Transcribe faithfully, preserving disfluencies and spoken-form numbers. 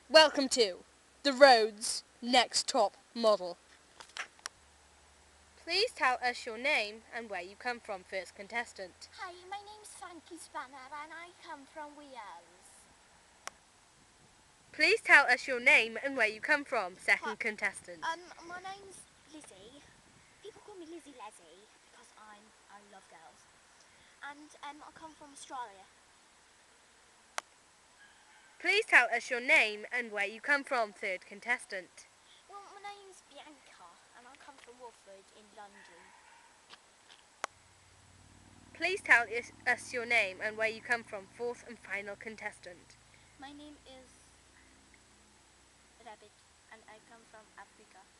Welcome to the Rhodes Next Top Model. Please tell us your name and where you come from, first contestant. Hi, my name's Frankie Spanner and I come from Wales. Please tell us your name and where you come from, second Hi. contestant. Um, my name's Lizzie. People call me Lizzie Leslie because I'm I love girls. And um, I come from Australia. Please tell us your name and where you come from, third contestant. Well, my name's Bianca and I come from Watford in London. Please tell us- us your name and where you come from, fourth and final contestant. My name is Rabbit and I come from Africa.